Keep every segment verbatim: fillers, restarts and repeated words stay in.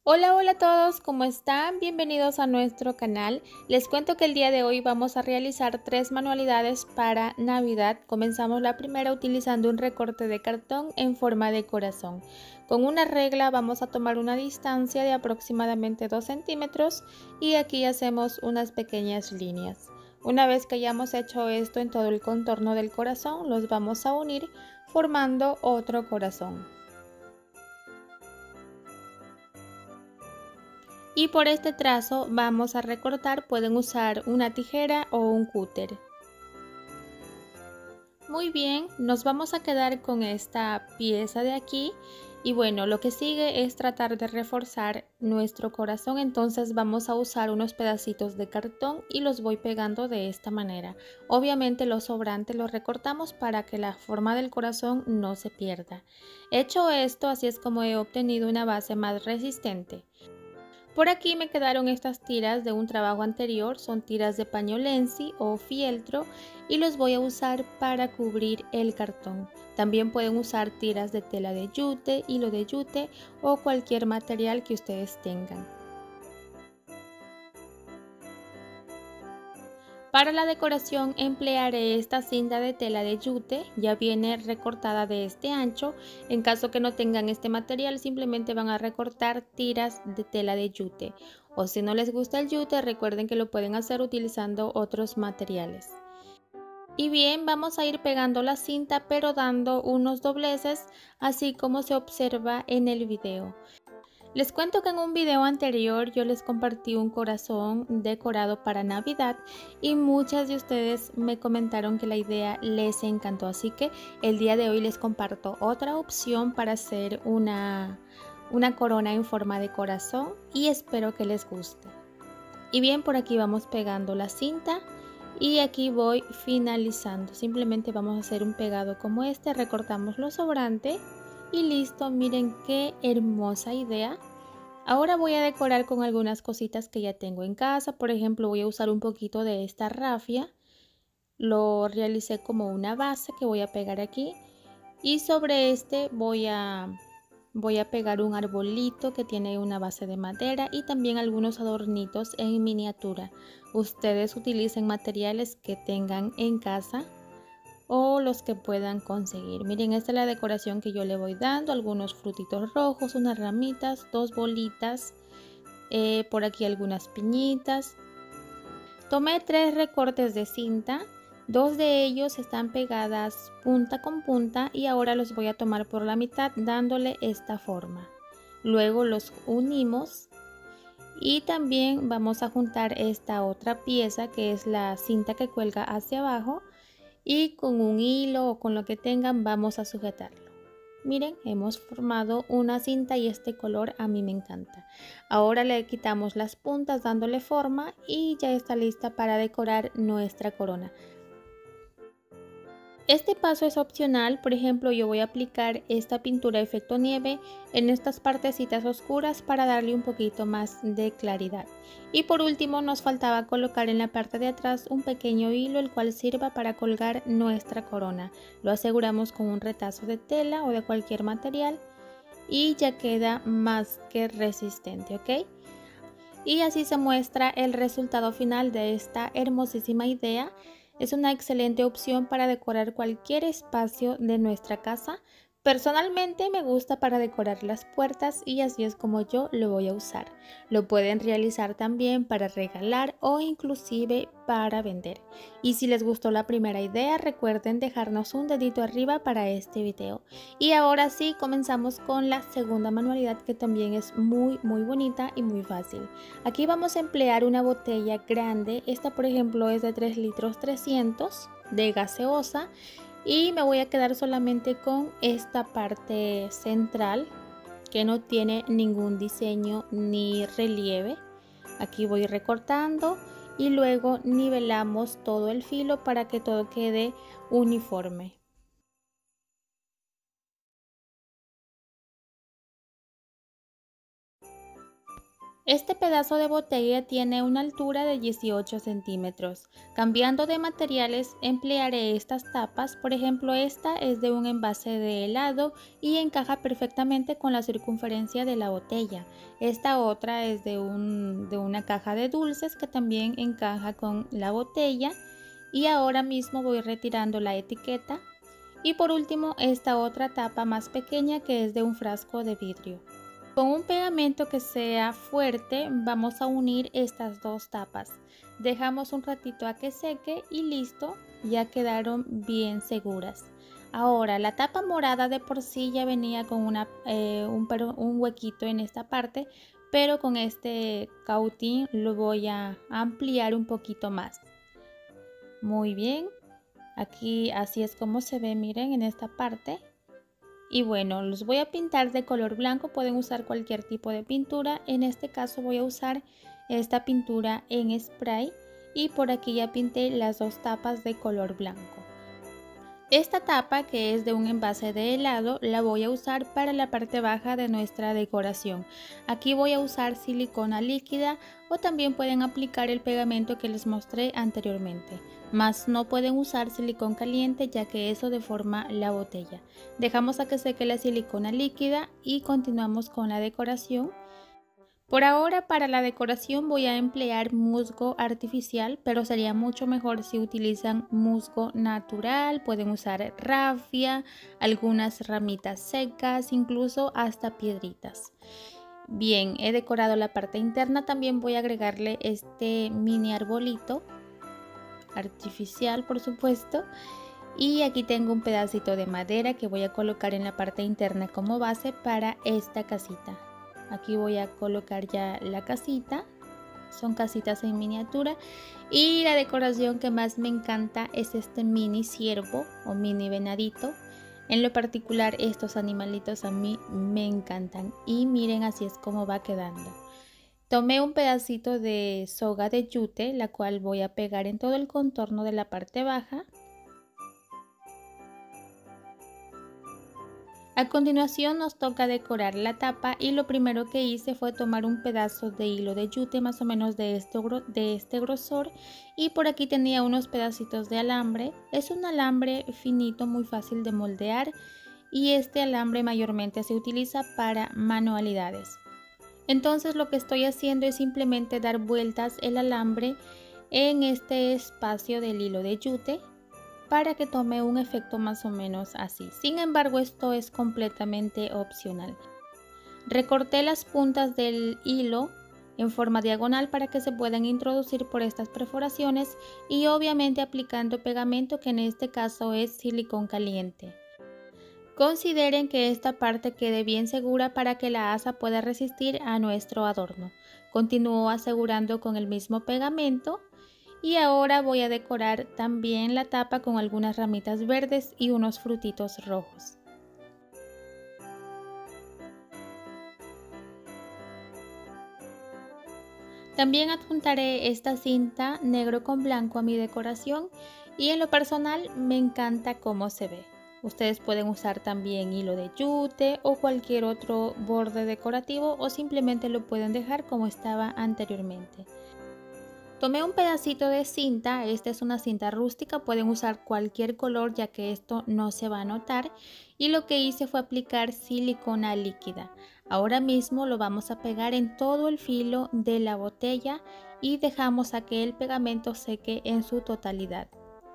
Hola, hola a todos, ¿cómo están? Bienvenidos a nuestro canal. Les cuento que el día de hoy vamos a realizar tres manualidades para Navidad. Comenzamos la primera utilizando un recorte de cartón en forma de corazón. Con una regla vamos a tomar una distancia de aproximadamente dos centímetros y aquí hacemos unas pequeñas líneas. Una vez que hayamos hecho esto en todo el contorno del corazón, los vamos a unir formando otro corazón. Y por este trazo vamos a recortar, pueden usar una tijera o un cúter. Muy bien, nos vamos a quedar con esta pieza de aquí y bueno, lo que sigue es tratar de reforzar nuestro corazón, entonces vamos a usar unos pedacitos de cartón y los voy pegando de esta manera. Obviamente los sobrantes los recortamos para que la forma del corazón no se pierda. Hecho esto, así es como he obtenido una base más resistente. Por aquí me quedaron estas tiras de un trabajo anterior, son tiras de paño lenzi o fieltro y los voy a usar para cubrir el cartón. También pueden usar tiras de tela de yute, hilo de yute o cualquier material que ustedes tengan. Para la decoración emplearé esta cinta de tela de yute, ya viene recortada de este ancho. En caso que no tengan este material, simplemente van a recortar tiras de tela de yute. O si no les gusta el yute, recuerden que lo pueden hacer utilizando otros materiales. Y bien, vamos a ir pegando la cinta pero dando unos dobleces, así como se observa en el video. Les cuento que en un video anterior yo les compartí un corazón decorado para Navidad y muchas de ustedes me comentaron que la idea les encantó, así que el día de hoy les comparto otra opción para hacer una, una corona en forma de corazón y espero que les guste. Y bien, por aquí vamos pegando la cinta y aquí voy finalizando. Simplemente vamos a hacer un pegado como este, recortamos lo sobrante y listo. Miren qué hermosa idea. Ahora voy a decorar con algunas cositas que ya tengo en casa. Por ejemplo, voy a usar un poquito de esta rafia. Lo realicé como una base que voy a pegar aquí. Y sobre este voy a, voy a pegar un arbolito que tiene una base de madera y también algunos adornitos en miniatura. Ustedes utilicen materiales que tengan en casa o los que puedan conseguir. Miren, esta es la decoración que yo le voy dando, algunos frutitos rojos, unas ramitas, dos bolitas, eh, por aquí algunas piñitas. Tomé tres recortes de cinta, dos de ellos están pegadas punta con punta y ahora los voy a tomar por la mitad dándole esta forma. Luego los unimos y también vamos a juntar esta otra pieza que es la cinta que cuelga hacia abajo y con un hilo o con lo que tengan vamos a sujetarlo. Miren, hemos formado una cinta y este color a mí me encanta. Ahora le quitamos las puntas dándole forma y ya está lista para decorar nuestra corona. Este paso es opcional, por ejemplo yo voy a aplicar esta pintura efecto nieve en estas partecitas oscuras para darle un poquito más de claridad. Y por último nos faltaba colocar en la parte de atrás un pequeño hilo el cual sirva para colgar nuestra corona. Lo aseguramos con un retazo de tela o de cualquier material y ya queda más que resistente, ¿ok? Y así se muestra el resultado final de esta hermosísima idea. Es una excelente opción para decorar cualquier espacio de nuestra casa. Personalmente me gusta para decorar las puertas y así es como yo lo voy a usar. Lo pueden realizar también para regalar o inclusive para vender. Y si les gustó la primera idea, recuerden dejarnos un dedito arriba para este video. Y ahora sí, comenzamos con la segunda manualidad que también es muy muy bonita y muy fácil. Aquí vamos a emplear una botella grande, esta por ejemplo es de tres litros trescientos de gaseosa y me voy a quedar solamente con esta parte central que no tiene ningún diseño ni relieve. Aquí voy recortando y luego nivelamos todo el filo para que todo quede uniforme. Este pedazo de botella tiene una altura de dieciocho centímetros. Cambiando de materiales, emplearé estas tapas. Por ejemplo, esta es de un envase de helado y encaja perfectamente con la circunferencia de la botella. Esta otra es de, un, de una caja de dulces que también encaja con la botella. Y ahora mismo voy retirando la etiqueta. Y por último, esta otra tapa más pequeña que es de un frasco de vidrio. Con un pegamento que sea fuerte vamos a unir estas dos tapas. Dejamos un ratito a que seque y listo, ya quedaron bien seguras. Ahora la tapa morada de por sí ya venía con una, eh, un, un huequito en esta parte, pero con este cautín lo voy a ampliar un poquito más. Muy bien, aquí así es como se ve, miren en esta parte. Y bueno, los voy a pintar de color blanco, pueden usar cualquier tipo de pintura. En este caso voy a usar esta pintura en spray y por aquí ya pinté las dos tapas de color blanco. Esta tapa, que es de un envase de helado, la voy a usar para la parte baja de nuestra decoración. Aquí voy a usar silicona líquida o también pueden aplicar el pegamento que les mostré anteriormente. Mas no pueden usar silicón caliente ya que eso deforma la botella. Dejamos a que seque la silicona líquida y continuamos con la decoración. Por ahora para la decoración voy a emplear musgo artificial, pero sería mucho mejor si utilizan musgo natural. Pueden usar rafia, algunas ramitas secas, incluso hasta piedritas. Bien, he decorado la parte interna, también voy a agregarle este mini arbolito artificial, por supuesto. Y aquí tengo un pedacito de madera que voy a colocar en la parte interna como base para esta casita. Aquí voy a colocar ya la casita, son casitas en miniatura. Y la decoración que más me encanta es este mini ciervo o mini venadito. En lo particular estos animalitos a mí me encantan y miren así es como va quedando. Tomé un pedacito de soga de yute, la cual voy a pegar en todo el contorno de la parte baja. A continuación nos toca decorar la tapa y lo primero que hice fue tomar un pedazo de hilo de yute más o menos de este, de este grosor y por aquí tenía unos pedacitos de alambre. Es un alambre finito muy fácil de moldear y este alambre mayormente se utiliza para manualidades. Entonces lo que estoy haciendo es simplemente dar vueltas el alambre en este espacio del hilo de yute para que tome un efecto más o menos así. Sin embargo, esto es completamente opcional. Recorté las puntas del hilo en forma diagonal para que se puedan introducir por estas perforaciones y obviamente aplicando pegamento, que en este caso es silicón caliente. Consideren que esta parte quede bien segura para que la asa pueda resistir a nuestro adorno. Continúo asegurando con el mismo pegamento. Y ahora voy a decorar también la tapa con algunas ramitas verdes y unos frutitos rojos. También adjuntaré esta cinta negro con blanco a mi decoración y en lo personal me encanta cómo se ve. Ustedes pueden usar también hilo de yute o cualquier otro borde decorativo o simplemente lo pueden dejar como estaba anteriormente. Tomé un pedacito de cinta, esta es una cinta rústica, pueden usar cualquier color ya que esto no se va a notar y lo que hice fue aplicar silicona líquida. Ahora mismo lo vamos a pegar en todo el filo de la botella y dejamos a que el pegamento seque en su totalidad.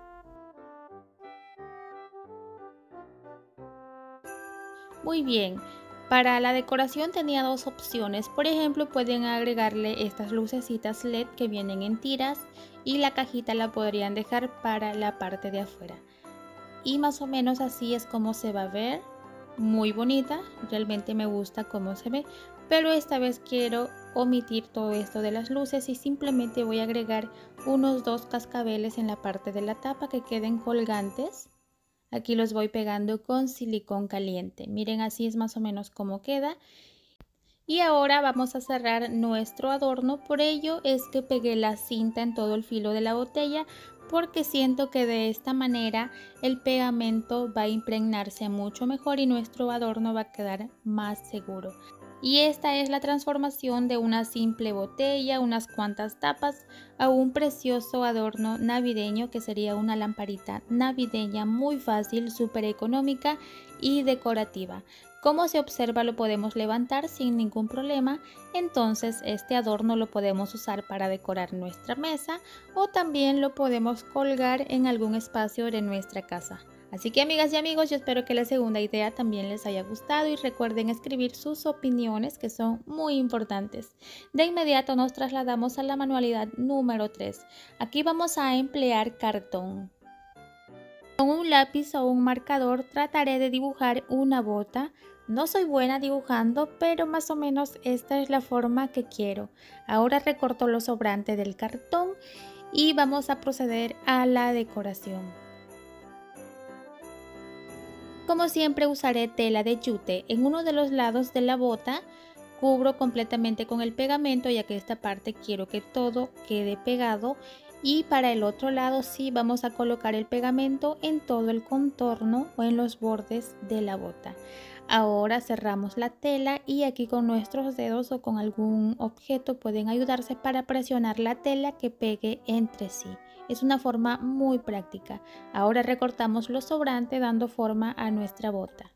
Muy bien. Para la decoración tenía dos opciones, por ejemplo pueden agregarle estas lucecitas L E D que vienen en tiras y la cajita la podrían dejar para la parte de afuera. Y más o menos así es como se va a ver, muy bonita, realmente me gusta cómo se ve, pero esta vez quiero omitir todo esto de las luces y simplemente voy a agregar unos dos cascabeles en la parte de la tapa que queden colgantes. Aquí los voy pegando con silicón caliente. Miren, así es más o menos como queda. Y ahora vamos a cerrar nuestro adorno. Por ello es que pegué la cinta en todo el filo de la botella, porque siento que de esta manera el pegamento va a impregnarse mucho mejor y nuestro adorno va a quedar más seguro. Y esta es la transformación de una simple botella, unas cuantas tapas, a un precioso adorno navideño que sería una lamparita navideña muy fácil, súper económica y decorativa. Como se observa, lo podemos levantar sin ningún problema, entonces este adorno lo podemos usar para decorar nuestra mesa o también lo podemos colgar en algún espacio de nuestra casa. Así que amigas y amigos, yo espero que la segunda idea también les haya gustado y recuerden escribir sus opiniones, que son muy importantes. De inmediato nos trasladamos a la manualidad número tres. Aquí vamos a emplear cartón. Con un lápiz o un marcador trataré de dibujar una bota. No soy buena dibujando, pero más o menos esta es la forma que quiero. Ahora recorto lo sobrante del cartón y vamos a proceder a la decoración. Como siempre usaré tela de yute. En uno de los lados de la bota cubro completamente con el pegamento, ya que esta parte quiero que todo quede pegado. Y para el otro lado sí vamos a colocar el pegamento en todo el contorno o en los bordes de la bota. Ahora cerramos la tela y aquí con nuestros dedos o con algún objeto pueden ayudarse para presionar la tela que pegue entre sí. Es una forma muy práctica. Ahora recortamos lo sobrante dando forma a nuestra bota.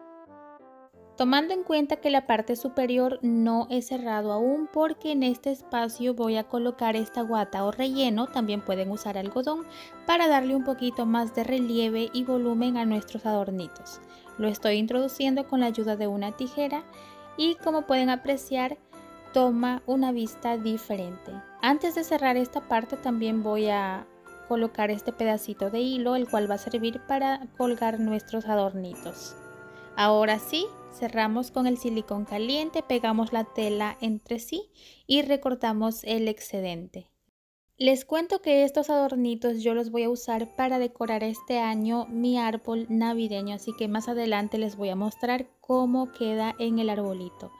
Tomando en cuenta que la parte superior no he cerrado aún porque en este espacio voy a colocar esta guata o relleno, también pueden usar algodón, para darle un poquito más de relieve y volumen a nuestros adornitos. Lo estoy introduciendo con la ayuda de una tijera y como pueden apreciar toma una vista diferente. Antes de cerrar esta parte también voy a colocar este pedacito de hilo, el cual va a servir para colgar nuestros adornitos. Ahora sí, cerramos con el silicón caliente, pegamos la tela entre sí y recortamos el excedente. Les cuento que estos adornitos yo los voy a usar para decorar este año mi árbol navideño, así que más adelante les voy a mostrar cómo queda en el arbolito.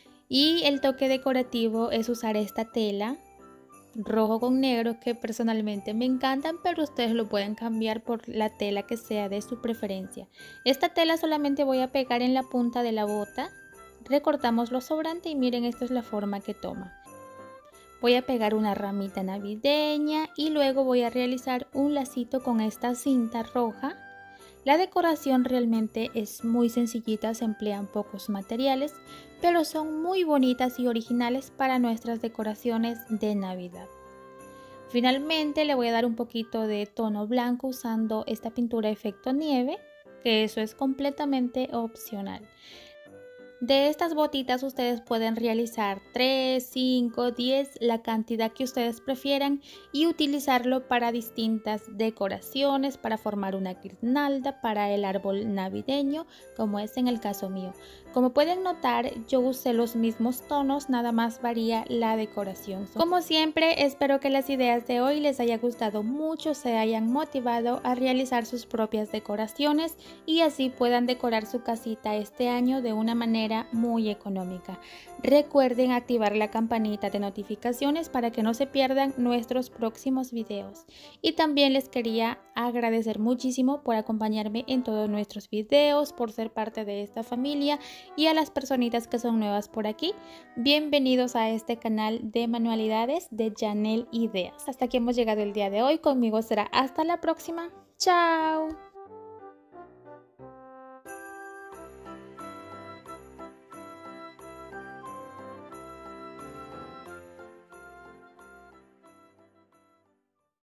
Y el toque decorativo es usar esta tela rojo con negro que personalmente me encantan, pero ustedes lo pueden cambiar por la tela que sea de su preferencia. Esta tela solamente voy a pegar en la punta de la bota, recortamos lo sobrante y miren, esta es la forma que toma. Voy a pegar una ramita navideña y luego voy a realizar un lacito con esta cinta roja. La decoración realmente es muy sencillita, se emplean pocos materiales, pero son muy bonitas y originales para nuestras decoraciones de Navidad. Finalmente le voy a dar un poquito de tono blanco usando esta pintura efecto nieve, que eso es completamente opcional. De estas botitas ustedes pueden realizar tres, cinco, diez, la cantidad que ustedes prefieran y utilizarlo para distintas decoraciones, para formar una guirnalda, para el árbol navideño, como es en el caso mío. Como pueden notar, yo usé los mismos tonos, nada más varía la decoración. Como siempre, espero que las ideas de hoy les haya gustado mucho, se hayan motivado a realizar sus propias decoraciones y así puedan decorar su casita este año de una manera muy económica. Recuerden activar la campanita de notificaciones para que no se pierdan nuestros próximos videos. Y también les quería agradecer muchísimo por acompañarme en todos nuestros videos, por ser parte de esta familia y a las personitas que son nuevas por aquí. Bienvenidos a este canal de manualidades de Janelle Ideas. Hasta aquí hemos llegado el día de hoy. Conmigo será hasta la próxima. Chao.